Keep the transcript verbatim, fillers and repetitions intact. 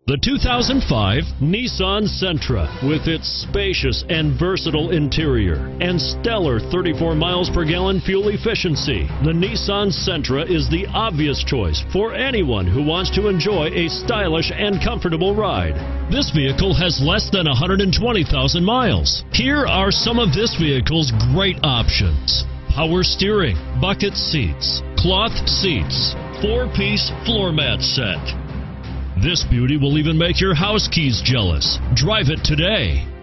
The two thousand five Nissan Sentra, with its spacious and versatile interior and stellar thirty-four miles per gallon fuel efficiency, the Nissan Sentra is the obvious choice for anyone who wants to enjoy a stylish and comfortable ride. This vehicle has less than one hundred twenty thousand miles. Here are some of this vehicle's great options: power steering, bucket seats, cloth seats, four-piece floor mat set. This beauty will even make your house keys jealous. Drive it today.